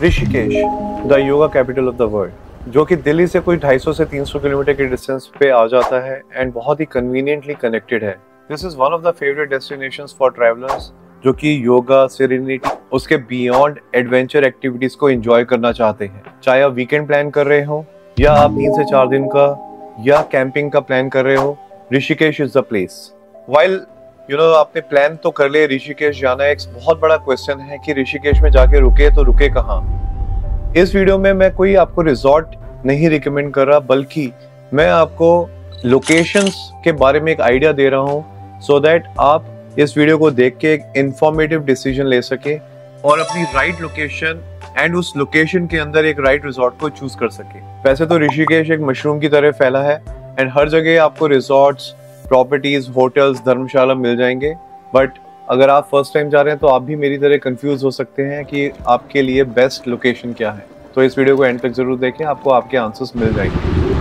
Rishikesh, the yoga capital of the world, जो कि दिल्ली से कोई 250 से 300 किलोमीटर के डिस्टेंस पे आ जाता है एंड बहुत ही कन्वीनियंटली कनेक्टेड है। This is one of the favourite destinations for travellers जो कि योगा, सेरेनिटी, उसके बियॉन्ड एडवेंचर एक्टिविटीज को एंजॉय करना चाहते हैं। चाहे आप वीकेंड प्लान कर रहे हो या आप 3 से 4 दिन का या कैंपिंग का प्लान कर रहे हो, Rishikesh is the place. While आपने प्लान तो कर लिया ऋषिकेश जाना, एक बहुत बड़ा क्वेश्चन है कि ऋषिकेश में जाके रुके तो रुके कहाँ। इस वीडियो में मैं कोई आपको रिजॉर्ट नहीं रिकमेंड कर रहा, बल्कि मैं आपको लोकेशंस के बारे में एक आइडिया दे रहा हूँ सो दैट आप इस वीडियो को देख के एक इंफॉर्मेटिव डिसीजन ले सके और अपनी राइट लोकेशन एंड उस लोकेशन के अंदर एक राइट रिजॉर्ट को चूज कर सके। वैसे तो ऋषिकेश एक मशरूम की तरह फैला है एंड हर जगह आपको रिजॉर्ट्स, प्रॉपर्टीज, होटल्स, धर्मशाला मिल जाएंगे, बट अगर आप फर्स्ट टाइम जा रहे हैं तो आप भी मेरी तरह कंफ्यूज हो सकते हैं कि आपके लिए बेस्ट लोकेशन क्या है। तो इस वीडियो को एंड तक जरूर देखें, आपको आपके आंसर्स मिल जाएंगे।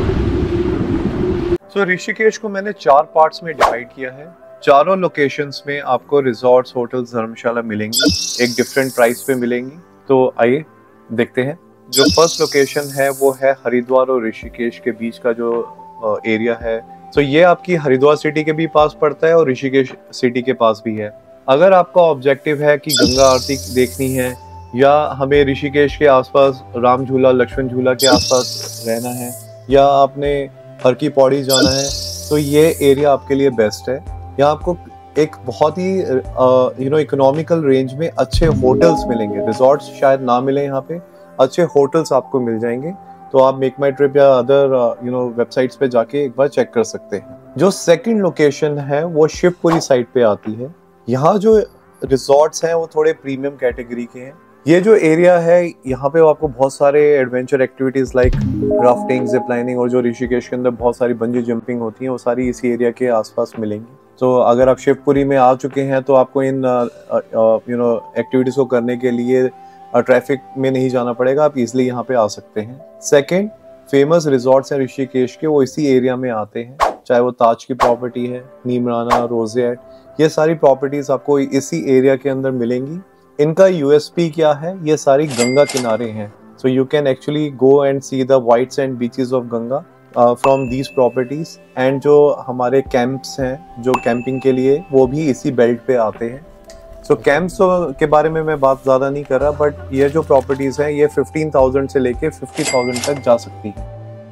सो ऋषिकेश को मैंने 4 पार्ट्स में डिवाइड किया है। चारों लोकेशंस में आपको रिजॉर्ट्स, होटल्स, धर्मशाला मिलेंगी, एक डिफरेंट प्राइस पे मिलेंगी। तो आइए देखते हैं। जो फर्स्ट लोकेशन है वो है हरिद्वार और ऋषिकेश के बीच का जो एरिया है। तो ये आपकी हरिद्वार सिटी के भी पास पड़ता है और ऋषिकेश सिटी के पास भी है। अगर आपका ऑब्जेक्टिव है कि गंगा आरती देखनी है या हमें ऋषिकेश के आसपास राम झूला, लक्ष्मण झूला के आसपास रहना है या आपने हर की पौड़ी जाना है, तो ये एरिया आपके लिए बेस्ट है। यहाँ आपको एक बहुत ही इकोनॉमिकल रेंज में अच्छे होटल्स मिलेंगे। रिजॉर्ट्स शायद ना मिले, यहाँ पे अच्छे होटल्स आपको मिल जाएंगे। तो आप MakeMyTrip or other websites पे जाके एक बार चेक कर सकते हैं। जो सेकंड लोकेशन है वो शिवपुरी साइड पे आती है। यहाँ जो रिजॉर्ट्स हैं वो थोड़े प्रीमियम कैटेगरी के हैं। ये जो एरिया है यहाँ पे आपको बहुत सारे adventure activities like rafting, zip lining और जो ऋषिकेश के अंदर बहुत सारी बंजी जंपिंग होती है वो सारी इसी एरिया के आसपास मिलेंगी। तो अगर आप शिवपुरी में आ चुके हैं तो आपको इन एक्टिविटीज को करने के लिए ट्रैफिक में नहीं जाना पड़ेगा, आप इजिली यहाँ पे आ सकते हैं। सेकंड फेमस रिजॉर्ट्स हैं ऋषिकेश के, वो इसी एरिया में आते हैं। चाहे वो ताज की प्रॉपर्टी है, नीमराना, रोजेट, ये सारी प्रॉपर्टीज आपको इसी एरिया के अंदर मिलेंगी। इनका यूएसपी क्या है, ये सारी गंगा किनारे हैं। So you can actually go and see the white sand beaches of Ganga from these properties. And जो हमारे कैंप्स हैं जो कैंपिंग के लिए, वो भी इसी बेल्ट पे आते हैं। सो कैंप्स के बारे में मैं बात ज़्यादा नहीं कर रहा, बट ये जो प्रॉपर्टीज हैं ये 15,000 से लेके 50,000 तक जा सकती है।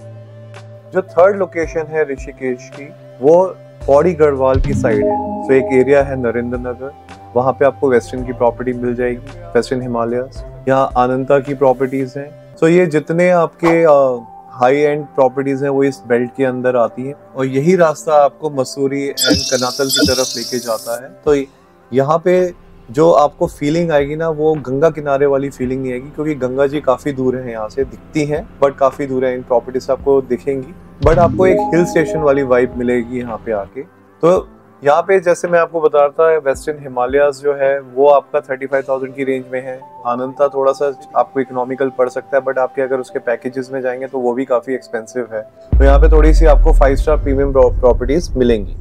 जो थर्ड लोकेशन है ऋषिकेश की वो पौड़ी गढ़वाल की साइड है। सो एक एरिया है नरेंद्र नगर, वहाँ पे आपको वेस्टर्न की प्रॉपर्टी मिल जाएगी, वेस्टर्न हिमालयस। यहाँ आनंता की प्रॉपर्टीज हैं। सो ये जितने आपके हाई एंड प्रॉपर्टीज हैं वो इस बेल्ट के अंदर आती हैं और यही रास्ता आपको मसूरी एंड कनातल की तरफ लेके जाता है। तो यहाँ पे जो आपको फीलिंग आएगी ना, वो गंगा किनारे वाली फीलिंग नहीं आएगी, क्योंकि गंगा जी काफी दूर है, यहाँ से दिखती हैं बट काफी दूर है। इन प्रॉपर्टीज आपको दिखेंगी, बट आपको एक हिल स्टेशन वाली वाइब मिलेगी यहाँ पे आके। तो यहाँ पे जैसे मैं आपको बता रहा था, वेस्टर्न हिमालयास जो है वो आपका 35,000 की रेंज में है। आनंता थोड़ा सा आपको इकोनॉमिकल पड़ सकता है, बट आपके अगर उसके पैकेजेस में जाएंगे तो वो भी काफी एक्सपेंसिव है। तो यहाँ पे थोड़ी सी आपको 5 स्टार प्रीमियम प्रॉपर्टीज मिलेंगी।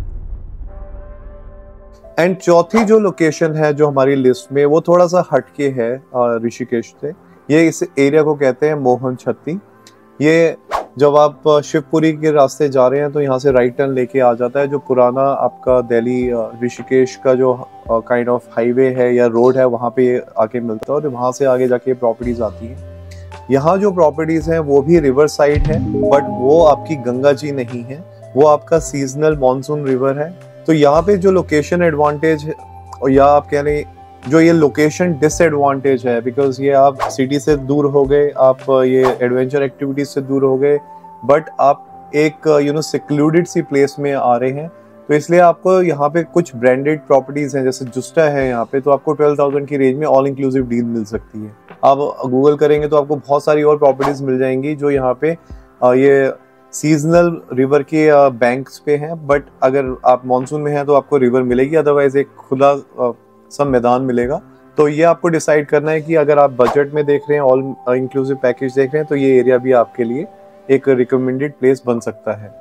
एंड चौथी जो लोकेशन है जो हमारी लिस्ट में, वो थोड़ा सा हटके है ऋषिकेश से। ये इस एरिया को कहते हैं मोहन छत्ती। ये जब आप शिवपुरी के रास्ते जा रहे हैं तो यहाँ से राइट टर्न लेके आ जाता है, जो पुराना आपका दिल्ली ऋषिकेश का जो काइंड ऑफ हाईवे है या रोड है, वहाँ पे आके मिलता है और वहाँ से आगे जाके प्रॉपर्टीज आती हैं। यहाँ जो प्रॉपर्टीज हैं वो भी रिवर साइड है, बट वो आपकी गंगा जी नहीं है, वो आपका सीजनल मानसून रिवर है। तो यहाँ पे जो लोकेशन एडवांटेज है, और या आप कह रहे जो ये लोकेशन डिसएडवांटेज है, बिकॉज ये आप सिटी से दूर हो गए, आप ये एडवेंचर एक्टिविटीज से दूर हो गए, बट आप एक सिक्लूडेड सी प्लेस में आ रहे हैं। तो इसलिए आपको यहाँ पे कुछ ब्रांडेड प्रॉपर्टीज हैं, जैसे जुस्टा है यहाँ पे, तो आपको 12,000 की रेंज में ऑल इंक्लूसिव डील मिल सकती है। आप गूगल करेंगे तो आपको बहुत सारी और प्रॉपर्टीज मिल जाएंगी जो यहाँ पे ये सीजनल रिवर के बैंक्स पे हैं, बट अगर आप मानसून में हैं तो आपको रिवर मिलेगी, अदरवाइज एक खुला सब मैदान मिलेगा। तो ये आपको डिसाइड करना है कि अगर आप बजट में देख रहे हैं, ऑल इंक्लूसिव पैकेज देख रहे हैं, तो ये एरिया भी आपके लिए एक रिकमेंडेड प्लेस बन सकता है।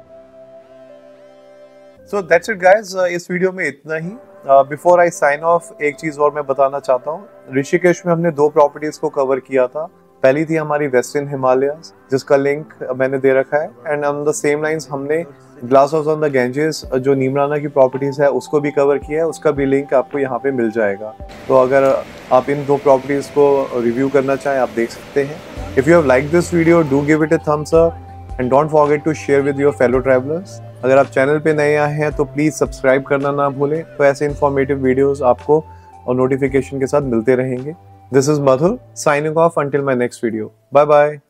सो दैट्स इट गाइस, इस वीडियो में इतना ही। बिफोर आई साइन ऑफ, एक चीज और मैं बताना चाहता हूँ। ऋषिकेश में हमने 2 प्रॉपर्टीज को कवर किया था। पहली थी हमारी वेस्टर्न हिमालयाज, जिसका लिंक मैंने दे रखा है, and on the same lines हमने glass house on the Ganges जो नीमराना की प्रॉपर्टीज है उसको भी कवर किया है, उसका भी लिंक आपको यहाँ पे मिल जाएगा। तो अगर आप इन 2 प्रॉपर्टीज को रिव्यू करना चाहें आप देख सकते हैं। If you have like this video, do give it a thumbs up and don't forget to share with your fellow travellers. अगर आप चैनल पे नए आए हैं तो प्लीज सब्सक्राइब करना ना भूलें, तो ऐसे इंफॉर्मेटिव वीडियोस आपको और नोटिफिकेशन के साथ मिलते रहेंगे। This is Madhur signing off until my next video. Bye bye.